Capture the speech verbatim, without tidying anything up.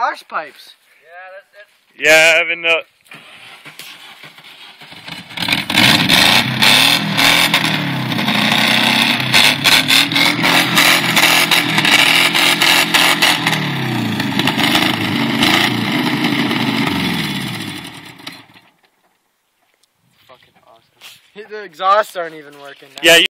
Arse pipes. Yeah, that's it. Yeah, Evan. Uh, Fucking awesome. The exhausts aren't even working now. yeah. You